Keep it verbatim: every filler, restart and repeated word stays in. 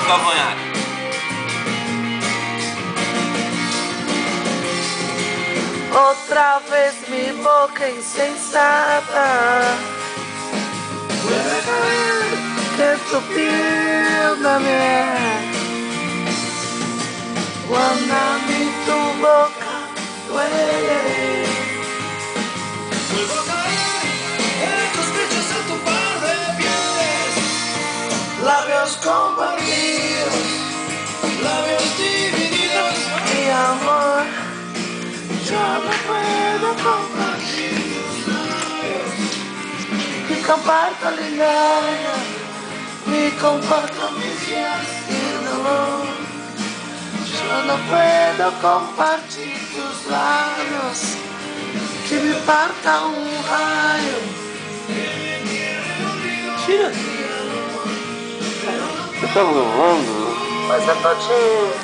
Cavonhaque. Outra vez mi boca insensata, que tu piel también. Cuando a mí tu boca duele, vuelvo a caer en tus pechos, en tu par de pieles. labios compartidos, Labios divididos, mi amor, yo no puedo compartir y comparto la idea, y comparto mis días y dolor. Yo no puedo compartir tus labios, que me parta un rayo. Tira. Você tá voando? Mas eu tô te